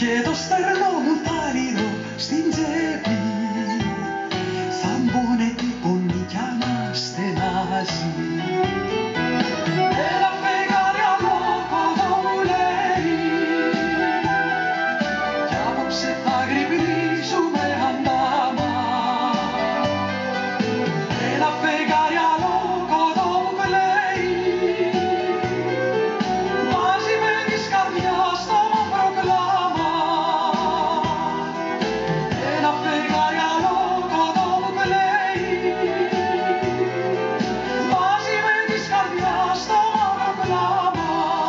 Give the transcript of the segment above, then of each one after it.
και το στερνό μου θάρρυνο στην τσέπη θα μπώνεται πονή κι αναστενάζει. Ένα φεγγάρι αλόκοτο μου λέει κι απόψε θα γρυπνήσουμε αντάμα. Ένα φεγγάρι αλόκοτο μου λέει μαζί με της καρδιάς το μαύρο κλάμα. Ένα φεγγάρι αλόκοτο μου λέει μαζί με της καρδιάς το μαύρο κλάμα.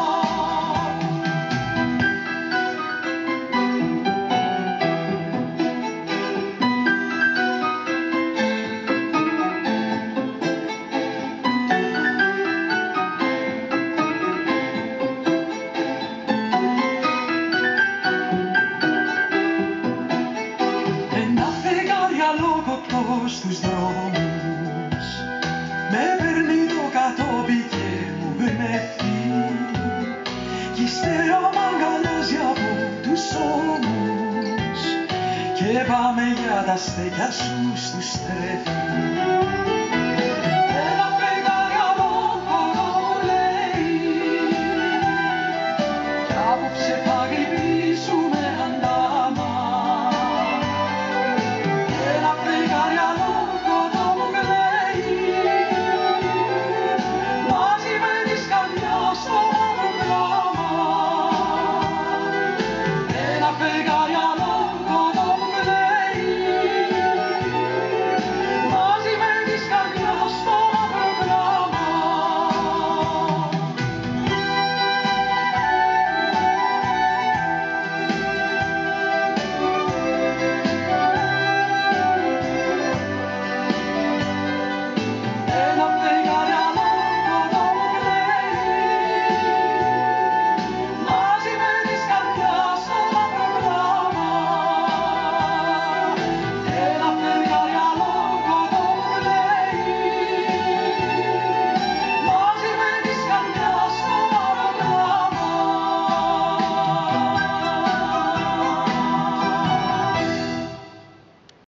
Ένα φεγγάρι αλόκοτο στους δρόμους με παίρνει το κατόπι και μου γνέφει κι ύστερα μ' αγκαλιάζει από τους ώμους και πάμε για τα στέκια σου στους τρέφει.